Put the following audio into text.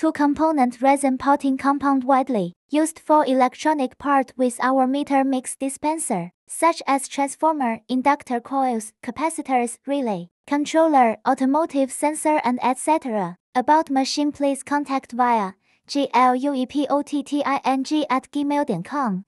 two-component resin potting compound widely used for electronic part with our meter mix dispenser, such as transformer, inductor coils, capacitors, relay, controller, automotive sensor and etc. About machine please contact via gluepotting@gmail.com.